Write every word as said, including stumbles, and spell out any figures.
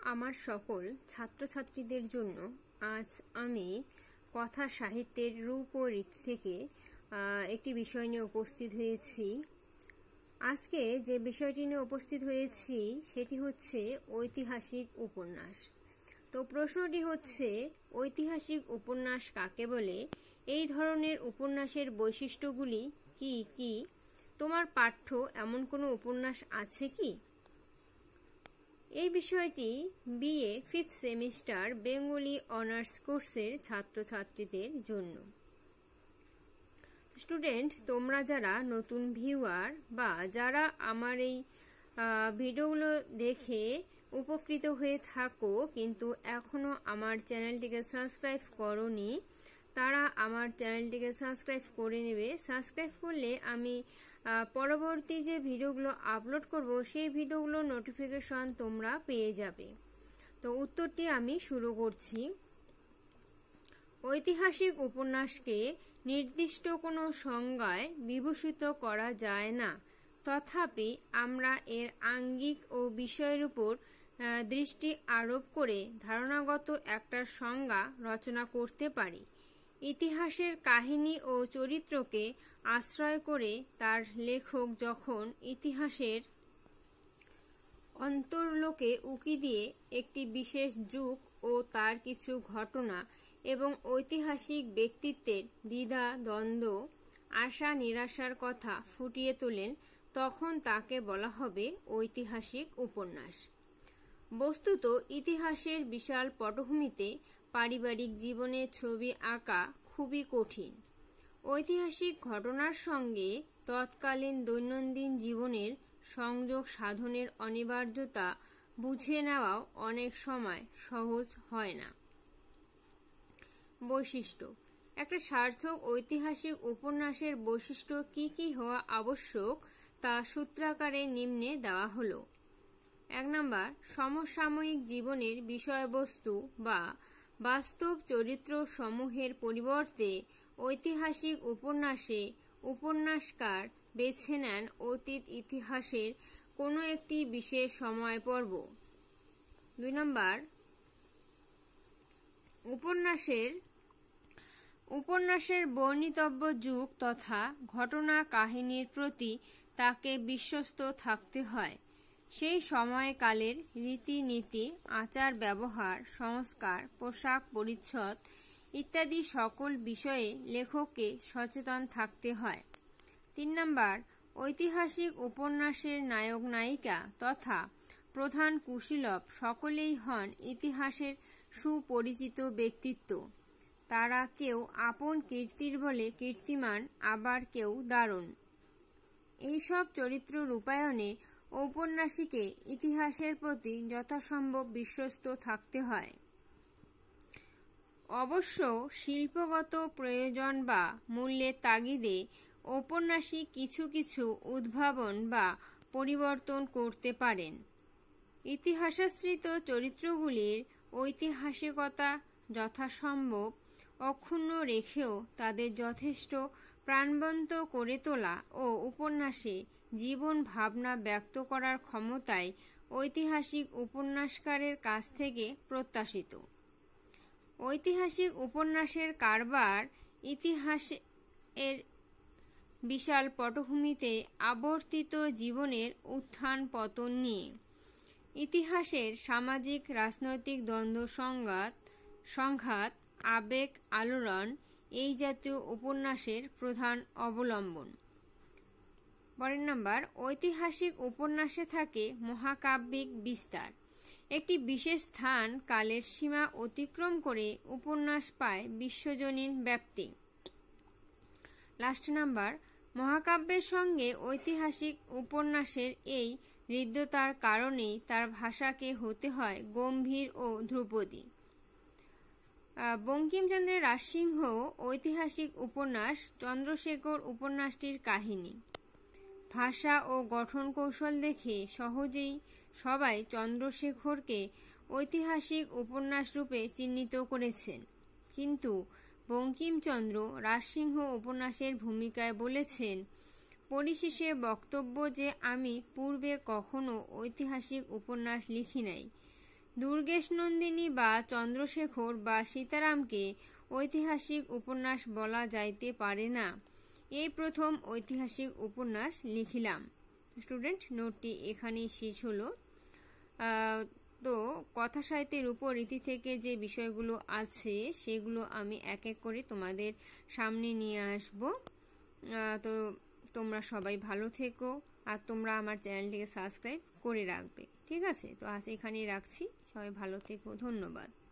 আমার সকল ছাত্রছাত্রীদের জন্য আজ আমি কথা সাহিত্যের রূপ ও রীতি থেকে একটি বিষয় নিয়ে উপস্থিত হয়েছি। আজকে যে বিষয়টি নিয়ে উপস্থিত হয়েছি সেটি হচ্ছে ঐতিহাসিক উপন্যাস। তো প্রশ্নটি হচ্ছে, ঐতিহাসিক উপন্যাস কাকে বলে? এই ধরনের উপন্যাসের বৈশিষ্ট্যগুলি কি কি? তোমার পাঠ্য এমন কোনো উপন্যাস আছে কি? এই বিষয়টি BA fifth semester Bengali honours কোর্সের ছাত্রছাত্রীদের জন্য। স্টুডেন্ট, তোমরা যারা নতুন ভিউয়ার বা যারা আমার এই ভিডিওগুলো দেখে উপকৃত হয়ে থাকো কিন্তু এখনো আমার চ্যানেলটিকে সাবস্ক্রাইব করোনি, তারা আমার চ্যানেলটিকে সাবস্ক্রাইব করে নেবে। সাবস্ক্রাইব করলে আমি পরবর্তী যে ভিডিওগুলো আপলোড করব সেই ভিডিওগুলো নোটিফিকেশন তোমরা পেয়ে যাবে। তো উত্তরটি আমি শুরু করছি। ঐতিহাসিক উপন্যাসকে নির্দিষ্ট কোনো সংজ্ঞায় বিভূষিত করা যায় না, তথাপি আমরা এর আঙ্গিক ও বিষয়ের উপর দৃষ্টি আরোপ করে ধারণাগত একটা সংজ্ঞা রচনা করতে পারি। ইতিহাসের কাহিনী ও চরিত্রকে আশ্রয় করে তার লেখক যখন ইতিহাসের অন্তর্লোকে উকি দিয়ে একটি বিশেষ যুগ ও তার কিছু ঘটনা এবং ঐতিহাসিক ব্যক্তিত্বের দ্বিধা দ্বন্দ্ব, আশা নিরাশার কথা ফুটিয়ে তোলেন, তখন তাকে বলা হবে ঐতিহাসিক উপন্যাস। বস্তুত ইতিহাসের বিশাল পটভূমিতে পারিবারিক জীবনের ছবি আঁকা খুবই কঠিন। ঐতিহাসিক ঘটনার সঙ্গে তৎকালীন দৈনন্দিন জীবনের সংযোগ সাধনের অনিবার্যতা বুঝে নেওয়াও অনেক সময় সহজ হয় না। বৈশিষ্ট্য: একটা সার্থক ঐতিহাসিক উপন্যাসের বৈশিষ্ট্য কি কি হওয়া আবশ্যক তা সূত্রাকারে নিম্নে দেওয়া হলো। এক নম্বর, সমসাময়িক জীবনের বিষয়বস্তু বা বাস্তব চরিত্র সমূহের পরিবর্তে ঐতিহাসিক উপন্যাসে উপন্যাসকার বেছে নেন অতীত ইতিহাসের কোনো একটি বিশেষ সময় পর্ব। দুই নম্বর, উপন্যাসের উপন্যাসের বর্ণিতব্য যুগ তথা ঘটনা কাহিনীর প্রতি তাকে বিশ্বস্ত থাকতে হয়। সেই সময়কালের রীতিনীতি, আচার ব্যবহার, সংস্কার, পোশাক পরিচ্ছদ ইত্যাদি সকল বিষয়ে লেখককে সচেতন থাকতে হয়। তিন নম্বর, ঐতিহাসিক উপন্যাসের নায়ক নায়িকা তথা প্রধান কুশীলব সকলেই হন ইতিহাসের সুপরিচিত ব্যক্তিত্ব। তারা কেউ আপন কীর্তির বলে কীর্তিমান, আবার কেউ দারুণ। এইসব চরিত্র রূপায়ণে ঔপন্যাসিকে ইতিহাসের প্রতি যথাসম্ভব বিশ্বস্ত থাকতে হয়। অবশ্য শিল্পগত প্রয়োজন বা মূল্যের তাগিদে ঔপন্যাসিক কিছু কিছু উদ্ভাবন বা পরিবর্তন করতে পারেন। ইতিহাসাশ্রিত চরিত্রগুলির ঐতিহাসিকতা যথাসম্ভব অক্ষুণ্ণ রেখেও তাদের যথেষ্ট প্রাণবন্ত করে তোলা ও উপন্যাসে জীবন ভাবনা ব্যক্ত করার ক্ষমতাই ঐতিহাসিক উপন্যাসকারের কাছ থেকে প্রত্যাশিত। ঐতিহাসিক উপন্যাসের কারবার ইতিহাসের বিশাল পটভূমিতে আবর্তিত জীবনের উত্থান পতন নিয়ে। ইতিহাসের সামাজিক রাজনৈতিক দ্বন্দ্ব সংঘাত সংঘাত আবেগ আলোড়ন এই জাতীয় উপন্যাসের প্রধান অবলম্বন। পরের নাম্বার, ঐতিহাসিক উপন্যাসে থাকে মহাকাব্যিক বিস্তার। একটি বিশেষ স্থান কালের সীমা অতিক্রম করে উপন্যাস পায় বিশ্বজনীন ব্যাপ্তি। লাস্ট নাম্বার, মহাকাব্যের সঙ্গে ঐতিহাসিক উপন্যাসের এই হৃদ্যতার কারণেই তার ভাষাকে হতে হয় গম্ভীর ও ধ্রুপদী। বঙ্কিমচন্দ্রের রাজসিংহ ঐতিহাসিক উপন্যাস চন্দ্রশেখর উপন্যাসটির কাহিনী। ভাষা ও গঠন কৌশল দেখে সহজেই সবাই চন্দ্রশেখরকে ঐতিহাসিক উপন্যাস রূপে চিহ্নিত করেছেন, কিন্তু বঙ্কিমচন্দ্র রাজসিংহ উপন্যাসের ভূমিকায় বলেছেন, পরিশেষে বক্তব্য যে আমি পূর্বে কখনো ঐতিহাসিক উপন্যাস লিখি নাই, দুর্গেশ নন্দিনী বা চন্দ্রশেখর বা সীতারামকে ঐতিহাসিক উপন্যাস বলা যাইতে পারে না। এই প্রথম ঐতিহাসিক উপন্যাস লিখিলাম। স্টুডেন্ট, নোটটি এখানেই শেষ হলো। তো কথা সাহিত্যের উপর রীতি থেকে যে বিষয়গুলো আছে সেগুলো আমি এক এক করে তোমাদের সামনে নিয়ে আসব। তো তোমরা সবাই ভালো থেকো, আর তোমরা আমার চ্যানেলটিকে সাবস্ক্রাইব করে রাখবে। ঠিক আছে, তো আজ এখানেই রাখছি। সবাই ভালো থেকো, ধন্যবাদ।